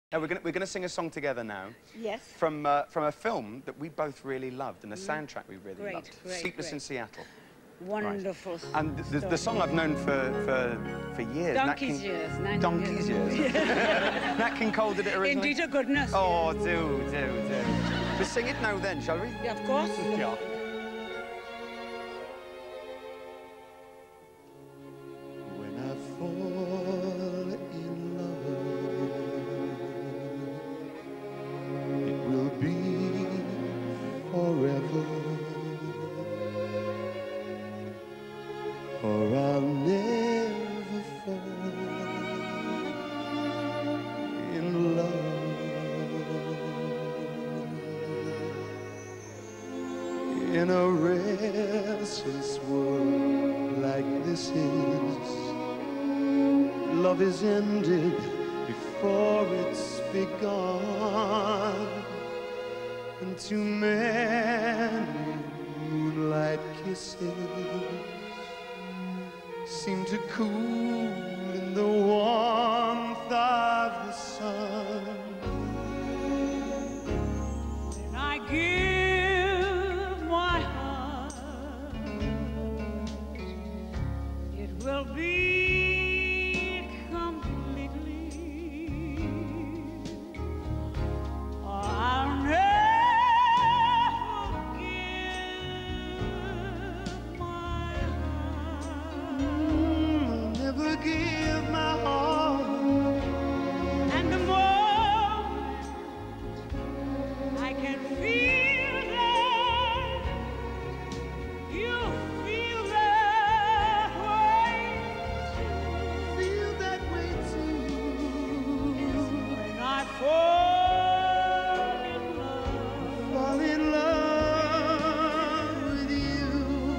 Now we're gonna sing a song together now. Yes. From a film that we both really loved and a soundtrack we really loved. Sleepless in Seattle. Wonderful. Right. And the song I've known for years. Donkey's years. Donkey's years. Nat King Cole did it originally. Indeed, a goodness. Oh, do. Let's sing it now then, shall we? Yeah, of course. Yeah. When I fall in love, it will be forever, or I'll never fall in love. In a restless world like this is, love is ended before it's begun, and too many moonlight kisses seem to cool in the warmth of the sun. And I give my heart, it will be completely, or I'll never give my heart. I'll never give my heart. And the more I can feel that you feel that way, Feel that way too. when I fall in love, Fall in love with you.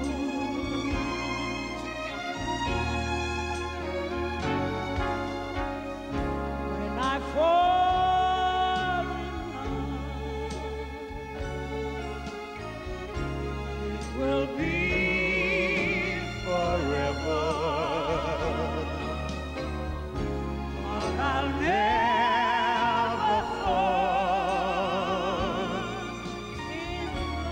when I fall in love, it will be Forever. or I'll never fall in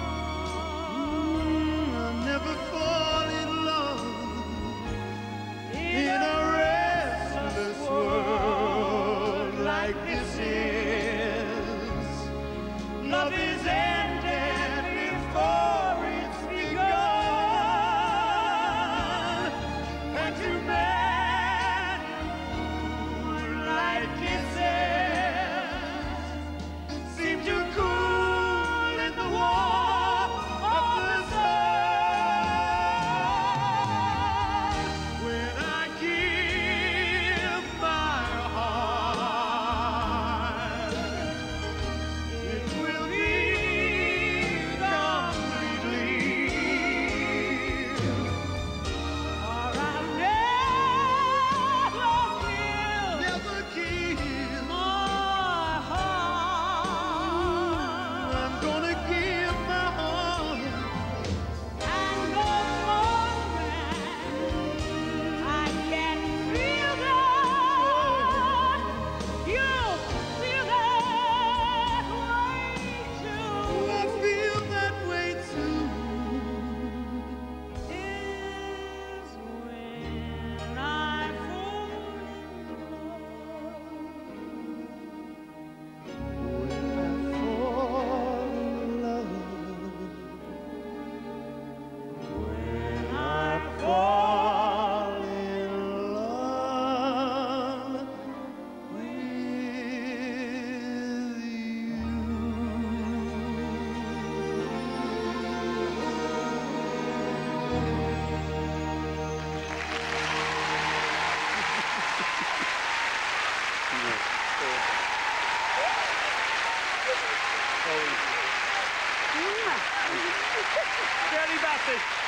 love. I'll never fall in love in a restless world like this is. Love is ended before it's begun, and too many moonlight kisses seem to cool in the warmth of the sun. When I give my heart, it will be completely, Or I'll never give never give. my heart. I'm gonna give my heart. And the moment I can feel that, you feel that way too. I feel that way too. Is when I fall When I fall in love, when I fall in love Shirley Bassey.